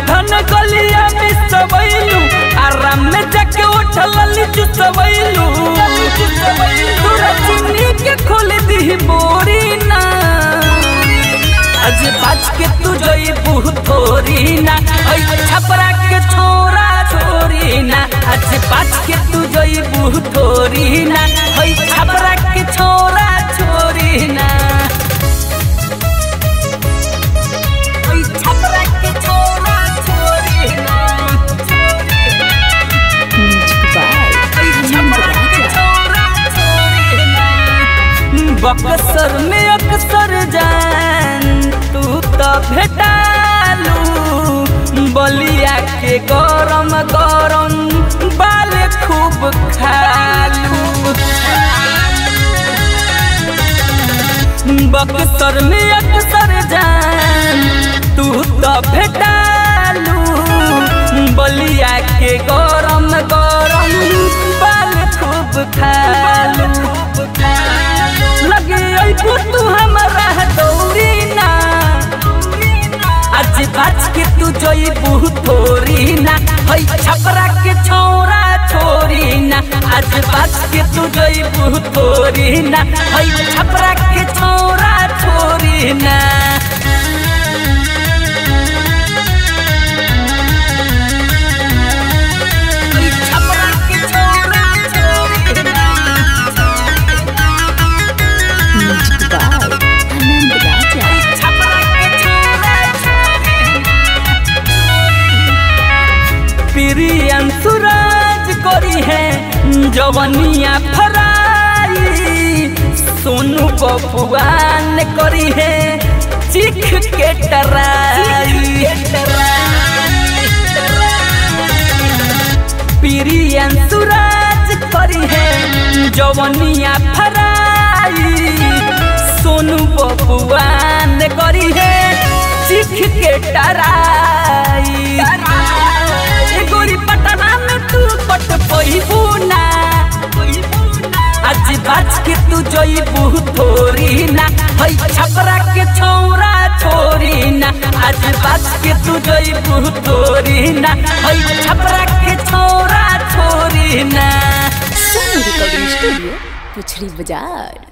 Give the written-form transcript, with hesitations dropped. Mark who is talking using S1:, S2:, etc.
S1: उठन गलिया में सबैलू आराम में जाके उठल लीचू सबैलू तोरा चुन्नी के खोल दी बोरी ना आज बाज के तू जोई बहुत थोरी ना छपरा के छोरा छोरी ना आज बाज के तू जोई बहुत थोरी ना छपरा के छोरा छोरी ना छपरा के छोरा छोरी ना बक्सर में अक्सर जान तू तो भेटालू बलिया के गरम गरम बाल खूब खालू बक्सर में अक्सर जान तू तो भेटालू बलिया के गरम गरम बाल खूब खालू लगे तू हमारा दौरी ना आज बाज के तू जोई बहुत थोरी ना छपरा के छोरा छोरी ना आज बाज के तू जोई बहुत थोरी ना छपरा के छोरा छोरी ना सूरज करी है जवनिया फराई सोनू बबुआन करी है चीख के टराई प्रियन सूरज करी है जवनिया फराई सोनू बबुआन करी है चीख के टराई गोरी पटना में तू पट पहिबू ना आज बाज के तू जोई बहुत थोरी ना छपरा के छोरा छोरी ना आज बाज के तू जोई बहुत थोरी ना छपरा के छोरा छोरी ना
S2: रिकॉर्डिंग स्टूडियो पुछड़ी बाजार।